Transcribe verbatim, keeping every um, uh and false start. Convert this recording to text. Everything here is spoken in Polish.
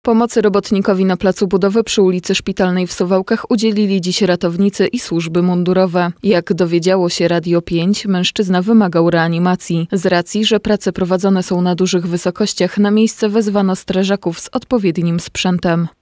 Pomocy robotnikowi na placu budowy przy ulicy Szpitalnej w Suwałkach udzielili dziś ratownicy i służby mundurowe. Jak dowiedziało się Radio pięć, mężczyzna wymagał reanimacji. Z racji, że prace prowadzone są na dużych wysokościach, na miejsce wezwano strażaków z odpowiednim sprzętem.